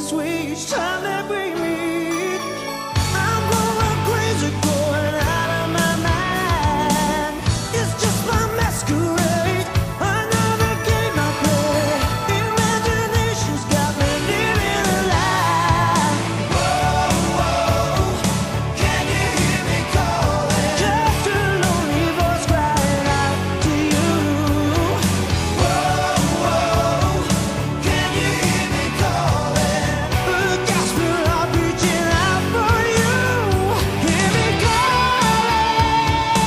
sweet each time that we meet. I'm going crazy, going out of my mind. It's just my masquerade, another game I play. Imagination's got me living a lie. Whoa, whoa, can you hear me calling? Just a lonely voice crying out to you. Whoa, whoa, can you hear me calling? The gospel I'm reaching out for you. Hear me calling.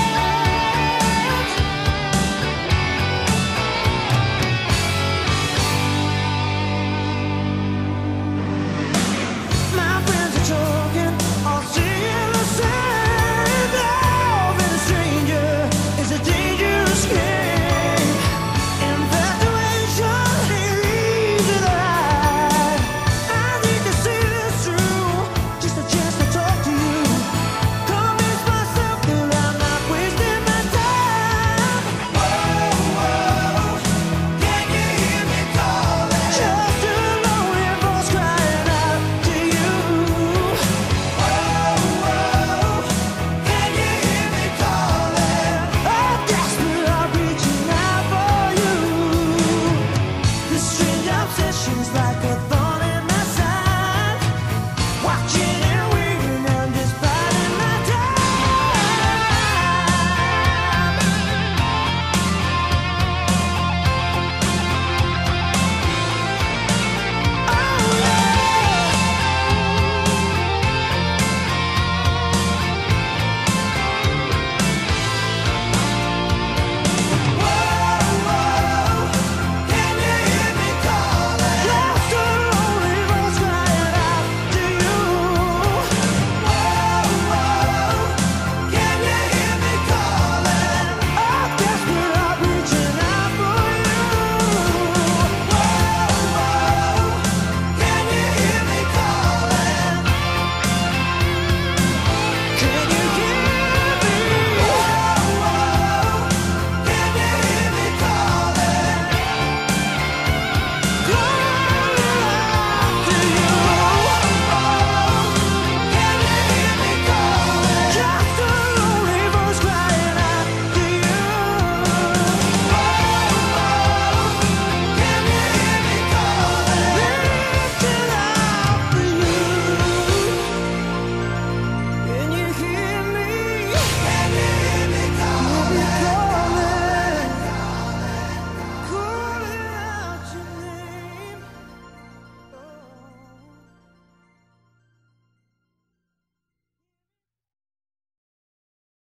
My friends are talking, all singing the same. Loving a stranger is a dangerous game. Infatuation ain't easy to hide. I need to see this through, just a chance to talk to you. Convince myself that I'm not wasting my time. Whoa, whoa, can you hear me calling? Just a lonely voice crying out to you. Whoa, whoa, can you hear me calling? Oh, desperate, I'm reaching out for you. This strange obsession's like a thorn